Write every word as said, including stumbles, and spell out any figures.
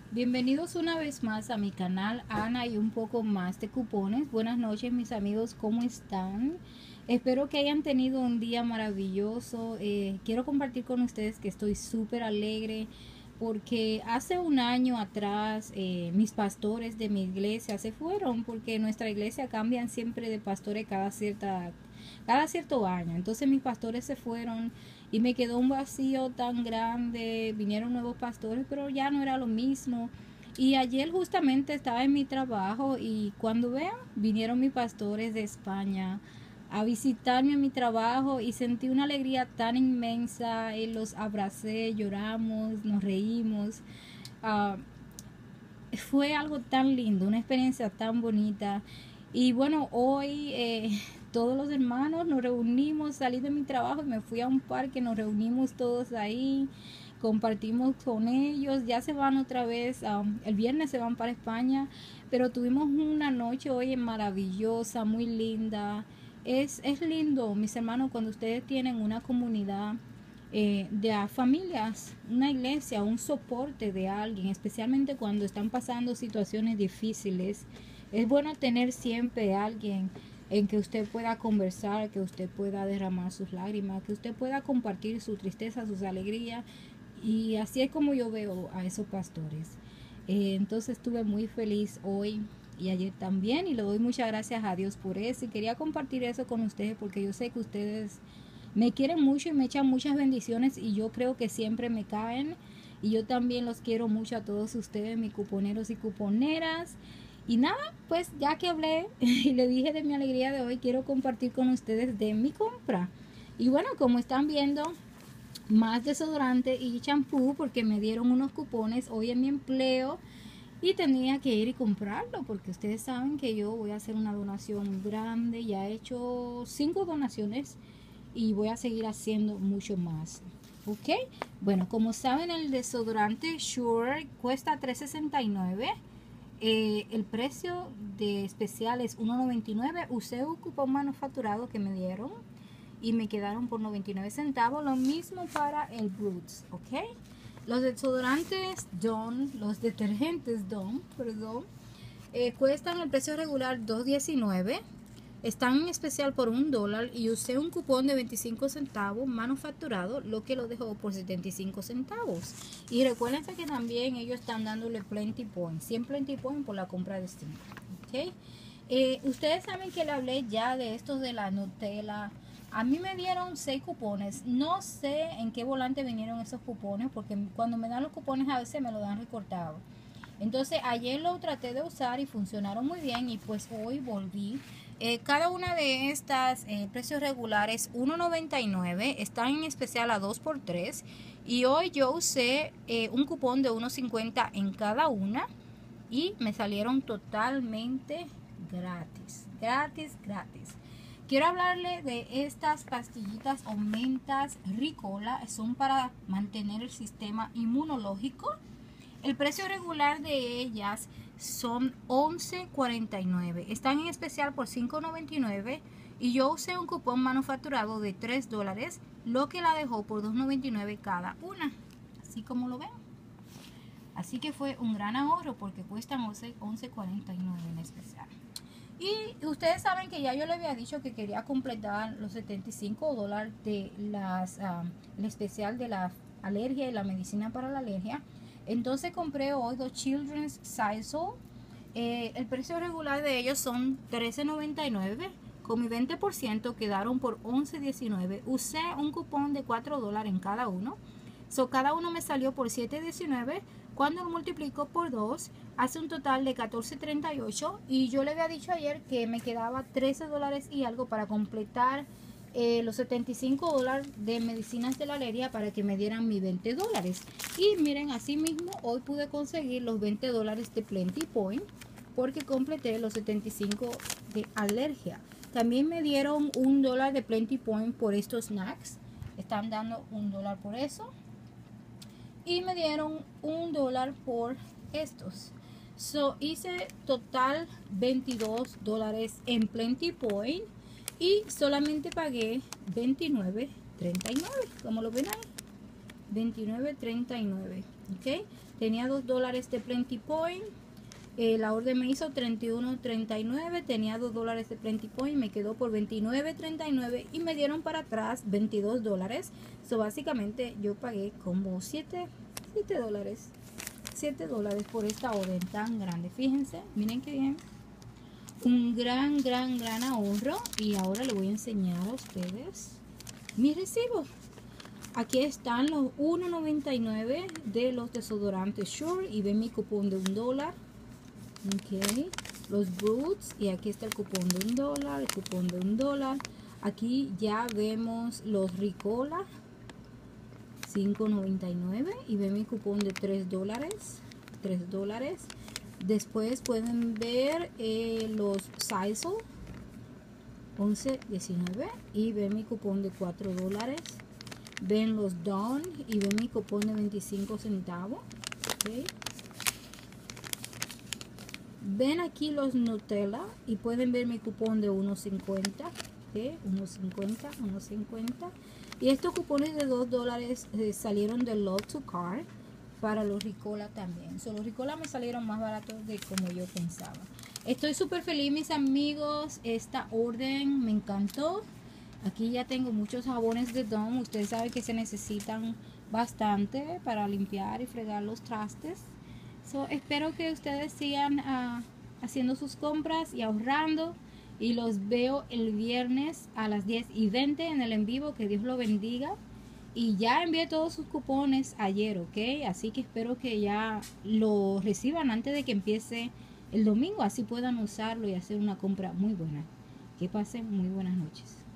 Bienvenidos una vez más a mi canal Ana y un poco más de cupones. Buenas noches mis amigos, ¿cómo están? Espero que hayan tenido un día maravilloso. Eh, quiero compartir con ustedes que estoy súper alegre porque hace un año atrás eh, mis pastores de mi iglesia se fueron porque nuestra iglesia cambian siempre de pastores cada cierta cada cierto año. Entonces mis pastores se fueron y me quedó un vacío tan grande. Vinieron nuevos pastores, pero ya no era lo mismo. Y ayer justamente estaba en mi trabajo y cuando vean, vinieron mis pastores de España a visitarme en mi trabajo y sentí una alegría tan inmensa. Y los abracé, lloramos, nos reímos. Uh, Fue algo tan lindo, una experiencia tan bonita. Y bueno, hoy eh, todos los hermanos nos reunimos, salí de mi trabajo y me fui a un parque, nos reunimos todos ahí, compartimos con ellos, ya se van otra vez, um, el viernes se van para España, pero tuvimos una noche hoy maravillosa, muy linda. Es, es lindo, mis hermanos, cuando ustedes tienen una comunidad eh, de a familias, una iglesia, un soporte de alguien, especialmente cuando están pasando situaciones difíciles. Es bueno tener siempre alguien en que usted pueda conversar, que usted pueda derramar sus lágrimas, que usted pueda compartir su tristeza, sus alegrías. Y así es como yo veo a esos pastores. Eh, entonces estuve muy feliz hoy y ayer también y le doy muchas gracias a Dios por eso. Y quería compartir eso con ustedes porque yo sé que ustedes me quieren mucho y me echan muchas bendiciones y yo creo que siempre me caen. Y yo también los quiero mucho a todos ustedes, mis cuponeros y cuponeras. Y nada, pues ya que hablé y le dije de mi alegría de hoy, quiero compartir con ustedes de mi compra. Y bueno, como están viendo, más desodorante y champú porque me dieron unos cupones hoy en mi empleo y tenía que ir y comprarlo porque ustedes saben que yo voy a hacer una donación grande. Ya he hecho cinco donaciones y voy a seguir haciendo mucho más. Ok, bueno, como saben, el desodorante Sure cuesta tres sesenta y nueve. Eh, el precio de especial es uno noventa y nueve. Usé un cupón manufacturado que me dieron y me quedaron por noventa y nueve centavos. Lo mismo para el Broots, ¿ok? Los desodorantes Dawn, los detergentes Dawn, perdón, eh, cuestan el precio regular dos diecinueve. Están en especial por un dólar y usé un cupón de veinticinco centavos manufacturado, lo que lo dejó por setenta y cinco centavos. Y recuerden que también ellos están dándole Plenty Point, cien Plenty Point por la compra de cinco. ¿Okay? Eh, ustedes saben que le hablé ya de estos de la Nutella. A mí me dieron seis cupones. No sé en qué volante vinieron esos cupones, porque cuando me dan los cupones a veces me lo dan recortado. Entonces ayer lo traté de usar y funcionaron muy bien y pues hoy volví. Eh, cada una de estas eh, precios regulares uno noventa y nueve, están en especial a dos por tres y hoy yo usé eh, un cupón de uno cincuenta en cada una y me salieron totalmente gratis, gratis, gratis. Quiero hablarle de estas pastillitas o mentas Ricola, son para mantener el sistema inmunológico. El precio regular de ellas son once cuarenta y nueve. Están en especial por cinco noventa y nueve y yo usé un cupón manufacturado de tres dólares, lo que la dejó por dos noventa y nueve cada una. Así como lo ven. Así que fue un gran ahorro porque cuestan once cuarenta y nueve en especial. Y ustedes saben que ya yo le había dicho que quería completar los setenta y cinco dólares de las, um, el especial de la alergia y la medicina para la alergia. Entonces compré hoy dos Children's Sizal. Eh, el precio regular de ellos son trece noventa y nueve. Con mi veinte por ciento quedaron por once diecinueve. Usé un cupón de cuatro dólares en cada uno. So, cada uno me salió por siete diecinueve. Cuando lo multiplico por dos, hace un total de catorce treinta y ocho. Y yo le había dicho ayer que me quedaba trece dólares y algo para completar eh, los setenta y cinco dólares de medicinas de la alergia para que me dieran mis veinte dólares. Y miren, así mismo hoy pude conseguir los veinte dólares de Plenty Point porque completé los setenta y cinco de alergia. También me dieron un dólar de Plenty Point por estos snacks. Están dando un dólar por eso. Y me dieron un dólar por estos. So, hice total veintidós dólares en Plenty Point y solamente pagué veintinueve treinta y nueve, como lo ven ahí, veintinueve treinta y nueve. ¿Ok? tenía dos dólares de Plenty Point. Eh, la orden me hizo treinta y uno treinta y nueve, tenía dos dólares de Plenty Point, me quedó por veintinueve treinta y nueve y me dieron para atrás veintidós dólares. So básicamente yo pagué como siete dólares, siete dólares por esta orden tan grande. Fíjense, miren qué bien, un gran gran gran ahorro. Y ahora le voy a enseñar a ustedes mi recibo. Aquí están los uno noventa y nueve de los desodorantes Sure y ven mi cupón de un dólar. Ok, los Boots, y aquí está el cupón de un dólar, el cupón de un dólar. Aquí ya vemos los Ricola, cinco noventa y nueve, y ven mi cupón de tres dólares, tres dólares. Después pueden ver eh, los Sisal, once diecinueve, y ven mi cupón de cuatro dólares. Ven los Dawn y ven mi cupón de veinticinco centavos. Okay. Ven aquí los Nutella y pueden ver mi cupón de uno cincuenta, ¿okay? uno cincuenta, uno cincuenta. Y estos cupones de dos dólares eh, salieron de Love to Car para los Ricola también. So, los Ricola me salieron más baratos de como yo pensaba. Estoy súper feliz, mis amigos. Esta orden me encantó. Aquí ya tengo muchos jabones de Dawn. Ustedes saben que se necesitan bastante para limpiar y fregar los trastes. So, espero que ustedes sigan uh, haciendo sus compras y ahorrando. Y los veo el viernes a las diez y veinte en el en vivo. Que Dios lo bendiga. Y ya envié todos sus cupones ayer, ¿ok? Así que espero que ya lo reciban antes de que empiece el domingo. Así puedan usarlo y hacer una compra muy buena. Que pasen muy buenas noches.